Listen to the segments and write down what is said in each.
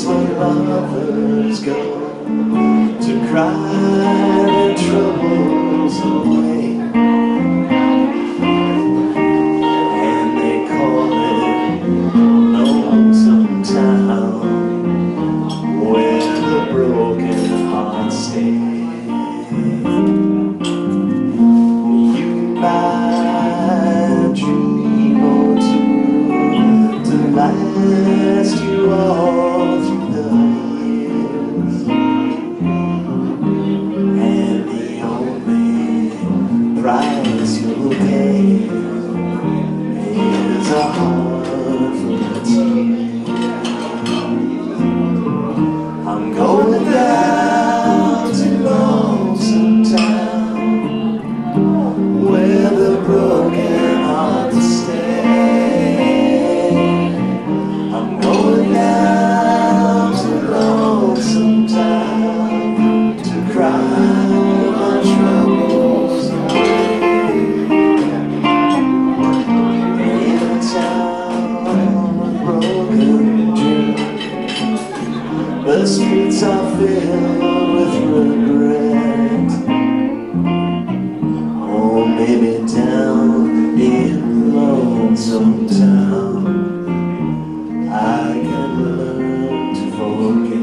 when lovers go to cry their troubles away, and they call it Lonesome Town, where the broken hearts stay. You might dream or two to last you all through the years, and the only price you'll pay is a heart full of tears. I'm going down to Lonesome Town, where the broken hearts stay. I'm going down to Lonesome Town to cry my troubles away. In a town of broken dreams, the streets are filled with regret. Oh, maybe down in Lonesome Town I can learn to forget.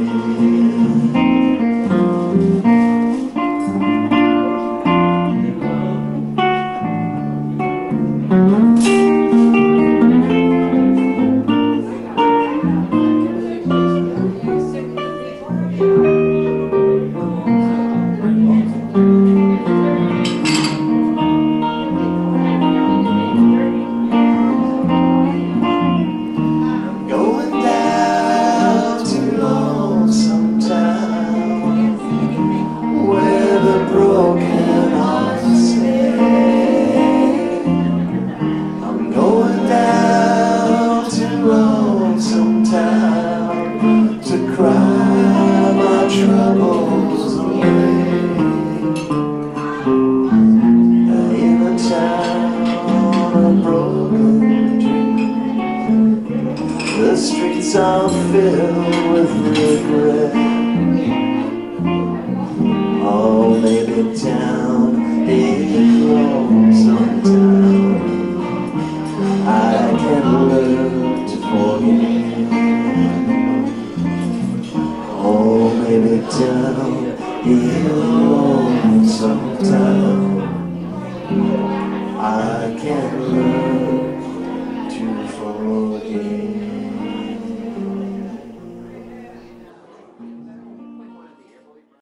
To cry my troubles away. In a town of broken dreams, the streets are filled with regret. Oh, maybe down in Lonesome Town I can learn to forget. Oh, maybe down in Lonesome Town I can learn to forget.